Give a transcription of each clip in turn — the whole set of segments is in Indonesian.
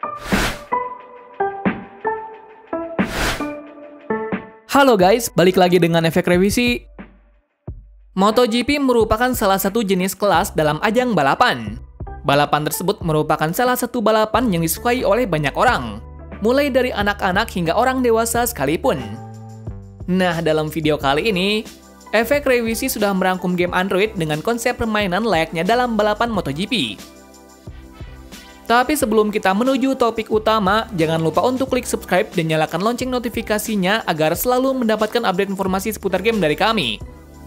Halo guys, balik lagi dengan efek revisi. MotoGP merupakan salah satu jenis kelas dalam ajang balapan. Balapan tersebut merupakan salah satu balapan yang disukai oleh banyak orang, mulai dari anak-anak hingga orang dewasa sekalipun. Nah, dalam video kali ini, efek revisi sudah merangkum game Android dengan konsep permainan layaknya dalam balapan MotoGP. Tapi sebelum kita menuju topik utama, jangan lupa untuk klik subscribe dan nyalakan lonceng notifikasinya agar selalu mendapatkan update informasi seputar game dari kami.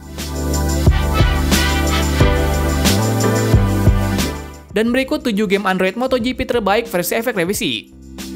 Dan berikut 7 game Android MotoGP terbaik versi efek revisi.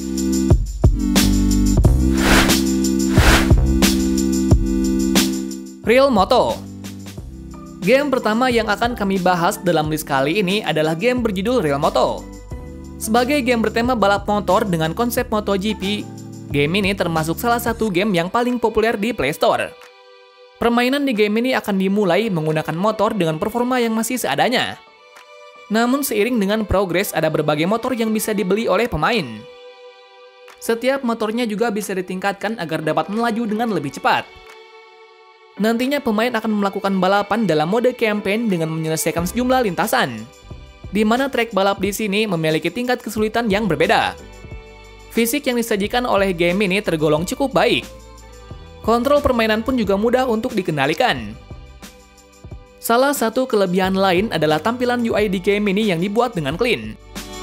Real Moto. Game pertama yang akan kami bahas dalam list kali ini adalah game berjudul Real Moto. Sebagai game bertema balap motor dengan konsep MotoGP, game ini termasuk salah satu game yang paling populer di Play Store. Permainan di game ini akan dimulai menggunakan motor dengan performa yang masih seadanya. Namun seiring dengan progres ada berbagai motor yang bisa dibeli oleh pemain. Setiap motornya juga bisa ditingkatkan agar dapat melaju dengan lebih cepat. Nantinya pemain akan melakukan balapan dalam mode campaign dengan menyelesaikan sejumlah lintasan, di mana trek balap di sini memiliki tingkat kesulitan yang berbeda. Fisik yang disajikan oleh game ini tergolong cukup baik. Kontrol permainan pun juga mudah untuk dikendalikan. Salah satu kelebihan lain adalah tampilan UI di game ini yang dibuat dengan clean.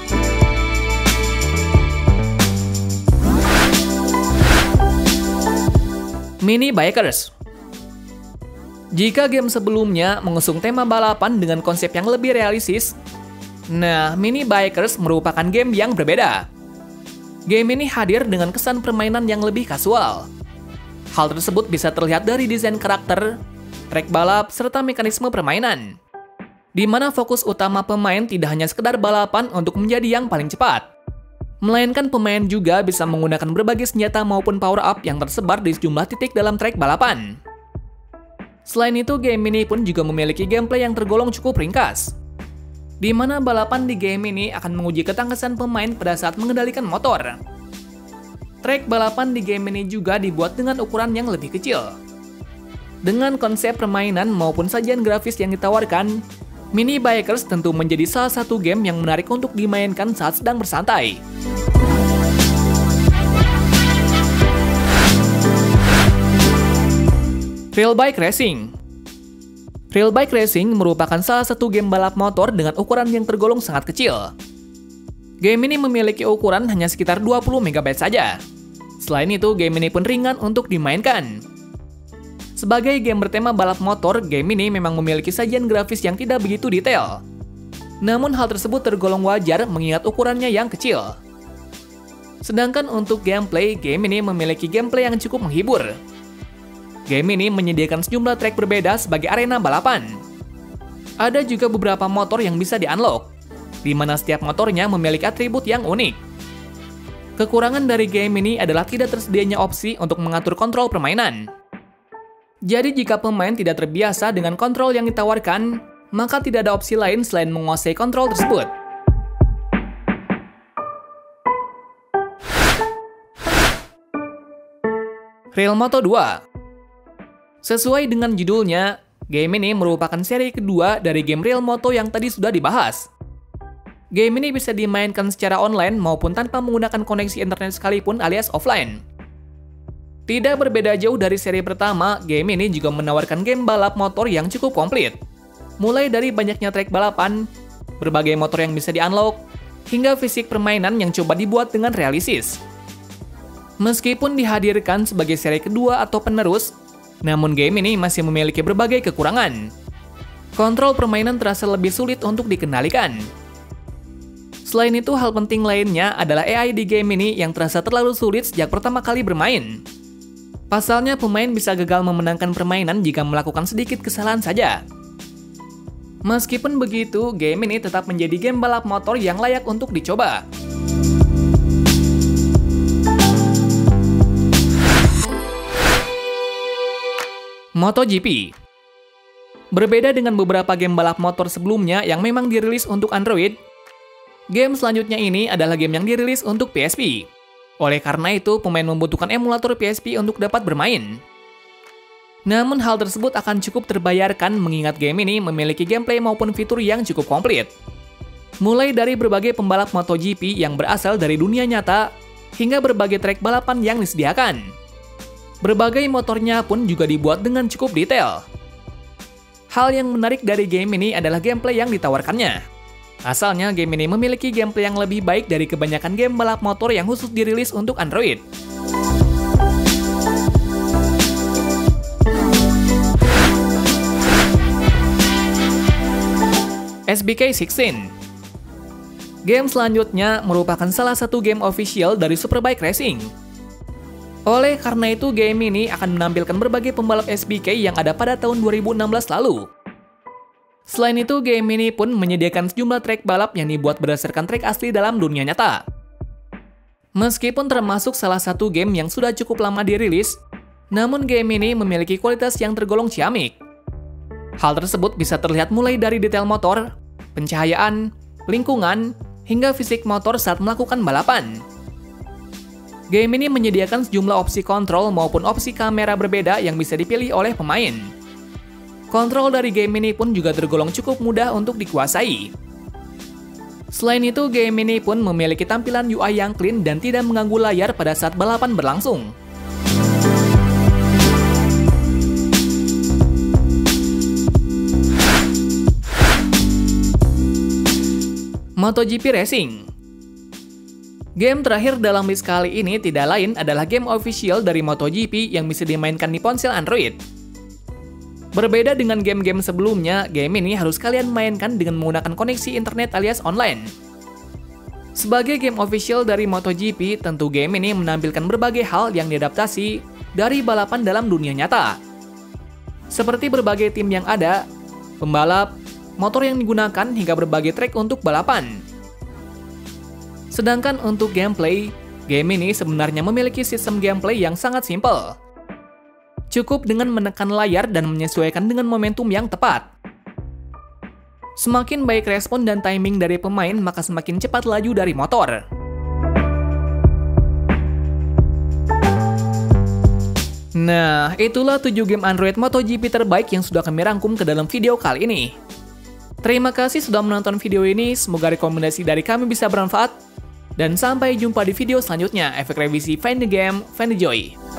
Mini Bikers. Jika game sebelumnya mengusung tema balapan dengan konsep yang lebih realistis, nah, Mini Bikers merupakan game yang berbeda. Game ini hadir dengan kesan permainan yang lebih kasual. Hal tersebut bisa terlihat dari desain karakter, trek balap, serta mekanisme permainan, di mana fokus utama pemain tidak hanya sekedar balapan untuk menjadi yang paling cepat, melainkan pemain juga bisa menggunakan berbagai senjata maupun power-up yang tersebar di sejumlah titik dalam trek balapan. Selain itu, game ini pun juga memiliki gameplay yang tergolong cukup ringkas, di mana balapan di game ini akan menguji ketangkasan pemain pada saat mengendalikan motor. Trek balapan di game ini juga dibuat dengan ukuran yang lebih kecil. Dengan konsep permainan maupun sajian grafis yang ditawarkan, Mini Bikers tentu menjadi salah satu game yang menarik untuk dimainkan saat sedang bersantai. Real Bike Racing. Real Bike Racing merupakan salah satu game balap motor dengan ukuran yang tergolong sangat kecil. Game ini memiliki ukuran hanya sekitar 20 MB saja. Selain itu, game ini pun ringan untuk dimainkan. Sebagai game bertema balap motor, game ini memang memiliki sajian grafis yang tidak begitu detail. Namun hal tersebut tergolong wajar mengingat ukurannya yang kecil. Sedangkan untuk gameplay, game ini memiliki gameplay yang cukup menghibur. Game ini menyediakan sejumlah trek berbeda sebagai arena balapan. Ada juga beberapa motor yang bisa di-unlock, di mana setiap motornya memiliki atribut yang unik. Kekurangan dari game ini adalah tidak tersedianya opsi untuk mengatur kontrol permainan. Jadi jika pemain tidak terbiasa dengan kontrol yang ditawarkan, maka tidak ada opsi lain selain menguasai kontrol tersebut. Real Moto 2. Sesuai dengan judulnya, game ini merupakan seri kedua dari game Real Moto yang tadi sudah dibahas. Game ini bisa dimainkan secara online maupun tanpa menggunakan koneksi internet sekalipun alias offline. Tidak berbeda jauh dari seri pertama, game ini juga menawarkan game balap motor yang cukup komplit. Mulai dari banyaknya trek balapan, berbagai motor yang bisa di-unlock, hingga fisik permainan yang coba dibuat dengan realistis. Meskipun dihadirkan sebagai seri kedua atau penerus, namun game ini masih memiliki berbagai kekurangan. Kontrol permainan terasa lebih sulit untuk dikendalikan. Selain itu, hal penting lainnya adalah AI di game ini yang terasa terlalu sulit sejak pertama kali bermain. Pasalnya, pemain bisa gagal memenangkan permainan jika melakukan sedikit kesalahan saja. Meskipun begitu, game ini tetap menjadi game balap motor yang layak untuk dicoba. MotoGP. Berbeda dengan beberapa game balap motor sebelumnya yang memang dirilis untuk Android, Game selanjutnya ini adalah game yang dirilis untuk PSP. Oleh karena itu, pemain membutuhkan emulator PSP untuk dapat bermain. Namun hal tersebut akan cukup terbayarkan mengingat game ini memiliki gameplay maupun fitur yang cukup komplit. Mulai dari berbagai pembalap MotoGP yang berasal dari dunia nyata, hingga berbagai trek balapan yang disediakan. Berbagai motornya pun juga dibuat dengan cukup detail. Hal yang menarik dari game ini adalah gameplay yang ditawarkannya. Asalnya, game ini memiliki gameplay yang lebih baik dari kebanyakan game balap motor yang khusus dirilis untuk Android. SBK 16. Game selanjutnya merupakan salah satu game official dari Superbike Racing. Oleh karena itu, game ini akan menampilkan berbagai pembalap SBK yang ada pada tahun 2016 lalu. Selain itu, game ini pun menyediakan sejumlah trek balap yang dibuat berdasarkan trek asli dalam dunia nyata. Meskipun termasuk salah satu game yang sudah cukup lama dirilis, namun game ini memiliki kualitas yang tergolong ciamik. Hal tersebut bisa terlihat mulai dari detail motor, pencahayaan, lingkungan, hingga fisik motor saat melakukan balapan. Game ini menyediakan sejumlah opsi kontrol maupun opsi kamera berbeda yang bisa dipilih oleh pemain. Kontrol dari game ini pun juga tergolong cukup mudah untuk dikuasai. Selain itu, game ini pun memiliki tampilan UI yang clean dan tidak mengganggu layar pada saat balapan berlangsung. MotoGP Racing. Game terakhir dalam list kali ini tidak lain adalah game official dari MotoGP yang bisa dimainkan di ponsel Android. Berbeda dengan game-game sebelumnya, game ini harus kalian mainkan dengan menggunakan koneksi internet alias online. Sebagai game official dari MotoGP, tentu game ini menampilkan berbagai hal yang diadaptasi dari balapan dalam dunia nyata. Seperti berbagai tim yang ada, pembalap, motor yang digunakan hingga berbagai trek untuk balapan. Sedangkan untuk gameplay, game ini sebenarnya memiliki sistem gameplay yang sangat simpel. Cukup dengan menekan layar dan menyesuaikan dengan momentum yang tepat. Semakin baik respon dan timing dari pemain, maka semakin cepat laju dari motor. Nah, itulah 7 game Android MotoGP terbaik yang sudah kami rangkum ke dalam video kali ini. Terima kasih sudah menonton video ini, semoga rekomendasi dari kami bisa bermanfaat. Dan sampai jumpa di video selanjutnya. Efek Revisi, find the game, find the joy.